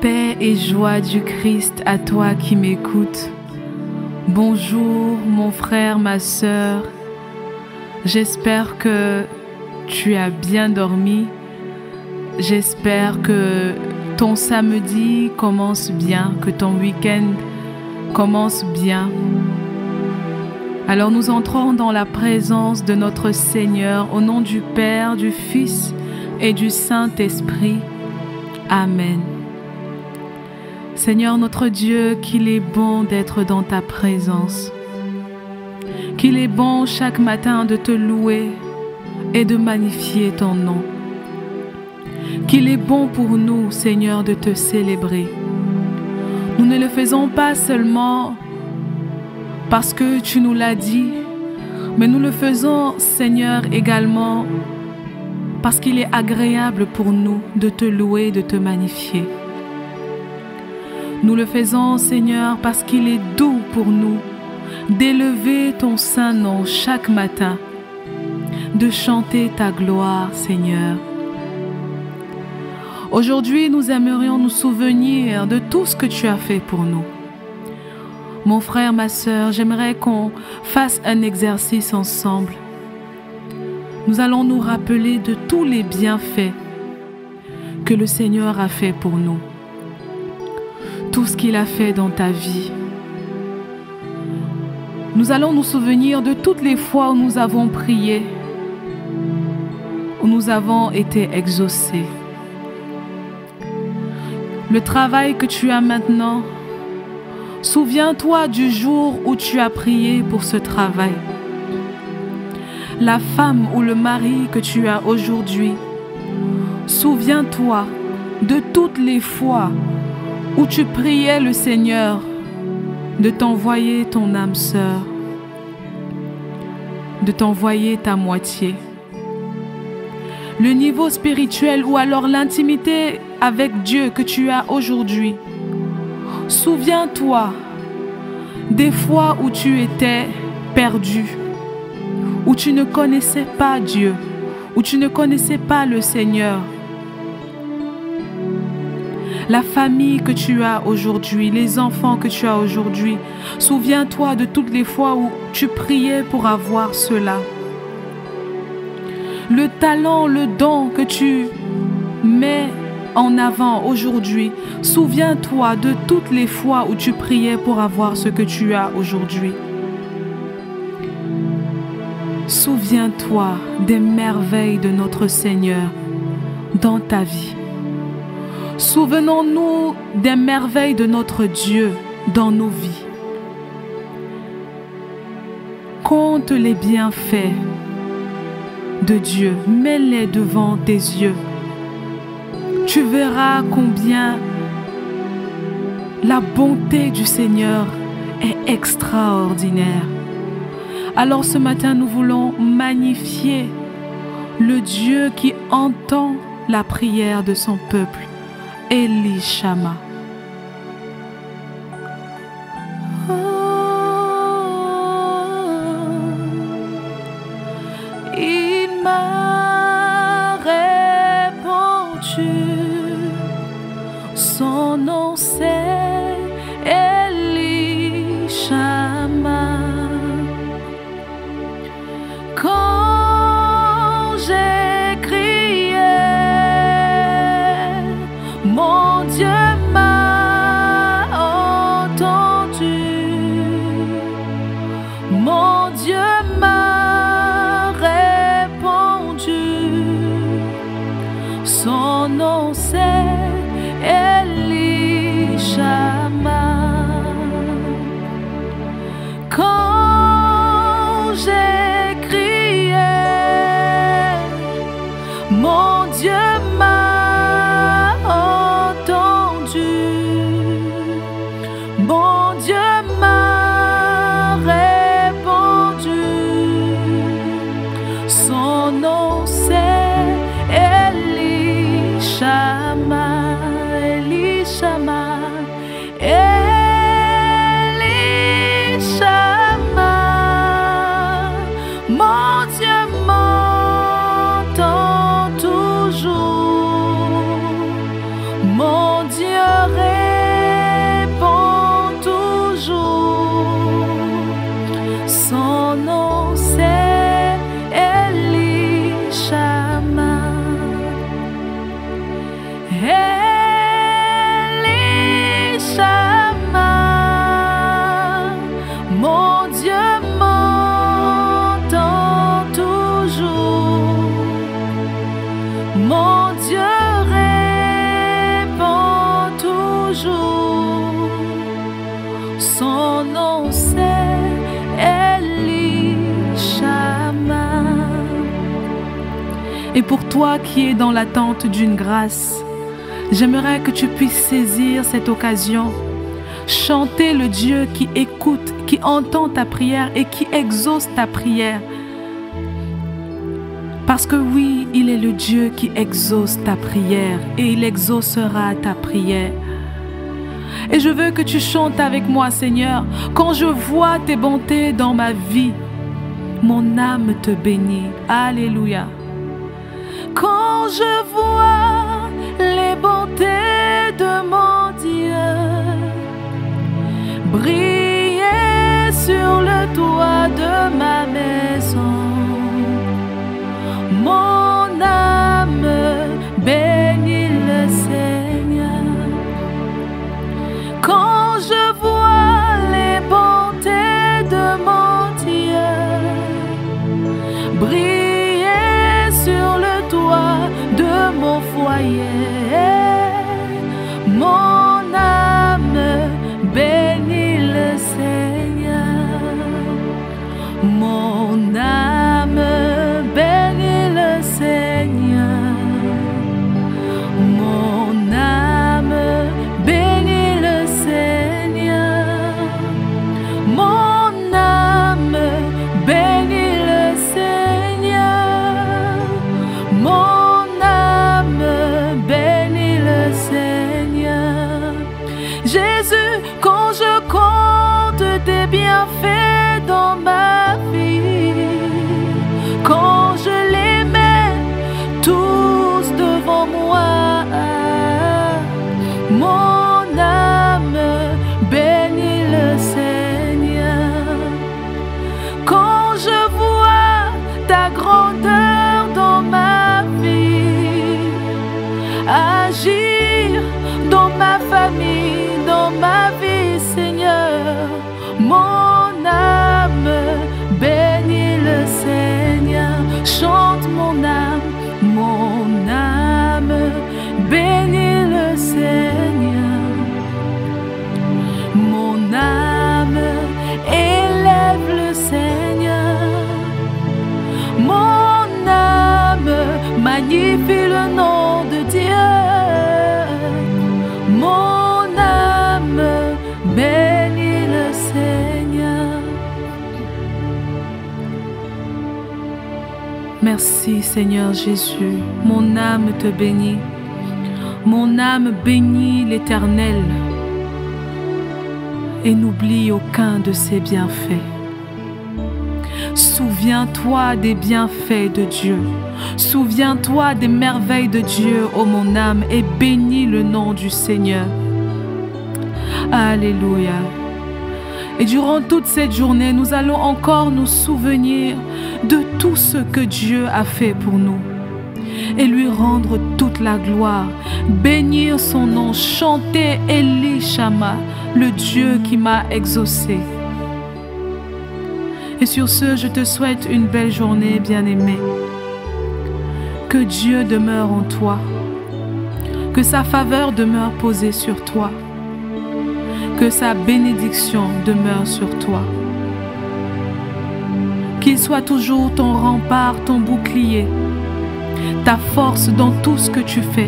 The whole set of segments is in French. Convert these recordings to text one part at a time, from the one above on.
Paix et joie du Christ à toi qui m'écoutes. Bonjour mon frère, ma sœur. J'espère que tu as bien dormi. J'espère que ton samedi commence bien, que ton week-end commence bien. Alors nous entrons dans la présence de notre Seigneur au nom du Père, du Fils et du Saint-Esprit. Amen. Seigneur notre Dieu, qu'il est bon d'être dans ta présence. Qu'il est bon chaque matin de te louer et de magnifier ton nom. Qu'il est bon pour nous, Seigneur, de te célébrer. Nous ne le faisons pas seulement parce que tu nous l'as dit, mais nous le faisons, Seigneur, également parce qu'il est agréable pour nous de te louer, de te magnifier. Nous le faisons, Seigneur, parce qu'il est doux pour nous d'élever ton saint nom chaque matin, de chanter ta gloire, Seigneur. Aujourd'hui, nous aimerions nous souvenir de tout ce que tu as fait pour nous. Mon frère, ma sœur, j'aimerais qu'on fasse un exercice ensemble. Nous allons nous rappeler de tous les bienfaits que le Seigneur a fait pour nous. Tout ce qu'il a fait dans ta vie. Nous allons nous souvenir de toutes les fois où nous avons prié, où nous avons été exaucés. Le travail que tu as maintenant, souviens-toi du jour où tu as prié pour ce travail. La femme ou le mari que tu as aujourd'hui, souviens-toi de toutes les fois où tu priais le Seigneur de t'envoyer ton âme sœur, de t'envoyer ta moitié. Le niveau spirituel ou alors l'intimité avec Dieu que tu as aujourd'hui. Souviens-toi des fois où tu étais perdu, où tu ne connaissais pas Dieu, où tu ne connaissais pas le Seigneur. La famille que tu as aujourd'hui, les enfants que tu as aujourd'hui. Souviens-toi de toutes les fois où tu priais pour avoir cela. Le talent, le don que tu mets en avant aujourd'hui. Souviens-toi de toutes les fois où tu priais pour avoir ce que tu as aujourd'hui. Souviens-toi des merveilles de notre Seigneur dans ta vie. Souvenons-nous des merveilles de notre Dieu dans nos vies. Compte les bienfaits de Dieu, mets-les devant tes yeux. Tu verras combien la bonté du Seigneur est extraordinaire. Alors ce matin, nous voulons magnifier le Dieu qui entend la prière de son peuple. Eli Shama. Il m'a répondu, son nom c'est Eli Shama. Quand j'ai crié, mon Dieu m'a entendu, mon Dieu m'a répondu, son nom c'est Eli Shama. Quand j'ai crié, mon Dieu m'a entendu, mon Dieu m'a répondu, son nom c'est Eli Shama, Eli Shama, Eli Shama. Mon Dieu m'entend toujours. Mon Dieu répond toujours. Son nom c'est Elishama. Et pour toi qui es dans l'attente d'une grâce, j'aimerais que tu puisses saisir cette occasion, chanter le Dieu qui écoute, qui entend ta prière et qui exauce ta prière. Parce que oui, il est le Dieu qui exauce ta prière et il exaucera ta prière. Et je veux que tu chantes avec moi, Seigneur. Quand je vois tes bontés dans ma vie, mon âme te bénit. Alléluia. Quand je vois les bontés de mon Dieu briller sur le toit de ma maison, mon âme bénit le Seigneur. Quand je vois les bontés de mon Dieu briller sur le toit de mon foyer, mon âme bénit le Seigneur. Mon âme bénit le Seigneur. Mon âme bénit le Seigneur. Mon âme bénit le Seigneur. Mon âme bénit le Seigneur. Jésus, quand je compte tes bienfaits dans ma vie, quand je les mets tous devant moi, mon âme bénit le Seigneur. Quand je vois ta grandeur dans ma vie, agir dans ma famille, dans ma vie, Seigneur, mon âme bénit le Seigneur. Chante mon âme bénit le Seigneur. Mon âme élève le Seigneur. Mon âme magnifie le nom de Dieu. Mon âme bénit le Seigneur. Merci Seigneur Jésus, mon âme te bénit. Mon âme bénit l'Éternel et n'oublie aucun de ses bienfaits. Souviens-toi des bienfaits de Dieu. Souviens-toi des merveilles de Dieu, ô mon âme, et bénis le nom du Seigneur. Alléluia. Et durant toute cette journée, nous allons encore nous souvenir de tout ce que Dieu a fait pour nous et lui rendre toute la gloire, bénir son nom, chanter Elishama, le Dieu qui m'a exaucé. Et sur ce, je te souhaite une belle journée, bien-aimé. Que Dieu demeure en toi, que sa faveur demeure posée sur toi, que sa bénédiction demeure sur toi. Qu'il soit toujours ton rempart, ton bouclier, ta force dans tout ce que tu fais.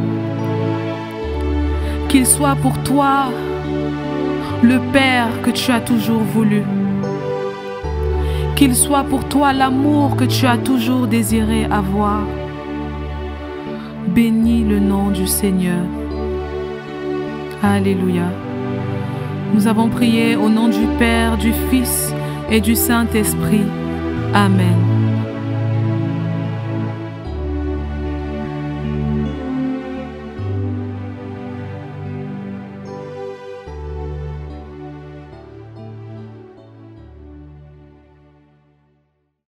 Qu'il soit pour toi le Père que tu as toujours voulu. Qu'il soit pour toi l'amour que tu as toujours désiré avoir. Bénis le nom du Seigneur. Alléluia. Nous avons prié au nom du Père, du Fils et du Saint-Esprit. Amen.